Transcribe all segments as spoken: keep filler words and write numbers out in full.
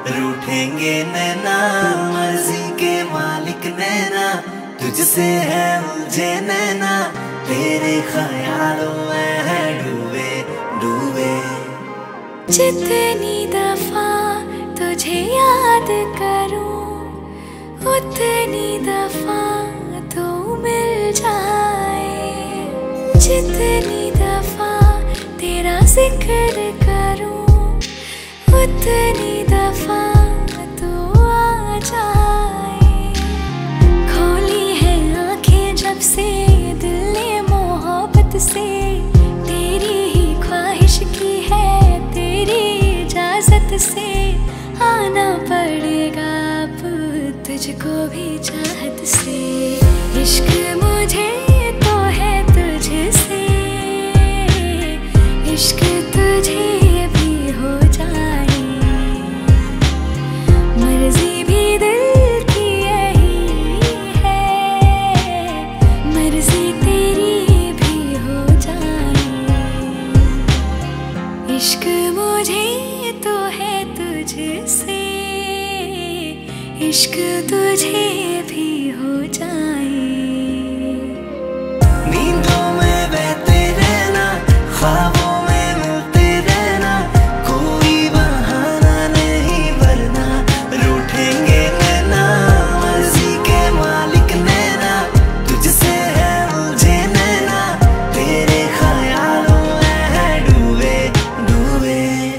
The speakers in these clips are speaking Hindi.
रूठेंगे नैना मर्जी के मालिक नैना, तुझसे है मुझे नैना, तेरे ख्यालों में है डूबे डूबे। जितनी दफा तुझे याद करूं उतनी दफा तो मिल जाए, जितनी दफा तेरा जिक्र करूं उतनी दफा तो आ जाए। खोली है आंखें जब से दिल ने मोहब्बत से, तेरी ही ख्वाहिश की है तेरी इजाजत से, आना पड़ेगा अब तुझको भी चाहत से। इश्क मुझे तो है तुझसे, इश्क तुझे भी हो जाए, मर्जी भी दिल की यही है, मर्जी तेरी भी हो जाए। इश्क मुझे तो है तुझसे, इश्क तुझे भी हो जाए। नींदों में बहते रहना, ख्वाबों में मिलते रहना, कोई बहाना नहीं वरना रूठेंगे नैना मर्जी के मालिक नैना, तुझसे है मुझे नैना, तेरे ख्यालों में है डूबे डूबे।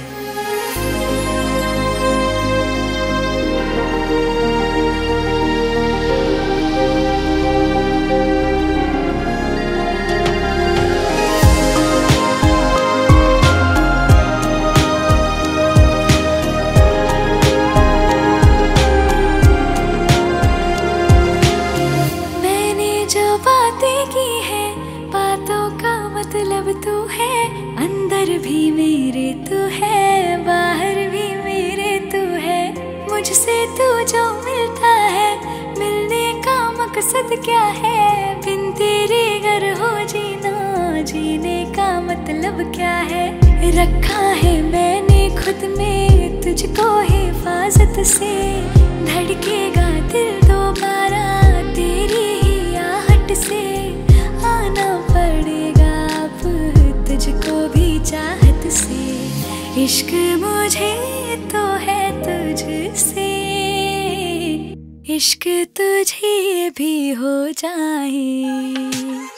बातें की है बातों का मतलब तू है, अंदर भी मेरे तू है बाहर भी मेरे तू है। मुझसे तू जो मिलता है मिलने का मकसद क्या है, बिन तेरे घर हो जीना जीने का मतलब क्या है। रखा है मैंने खुद में तुझको हिफाजत से, धड़केगा दिल दोबारा तेरी से, आना पड़ेगा अब तुझको भी चाहत से। इश्क मुझे तो है तुझसे, इश्क तुझे भी हो जाए।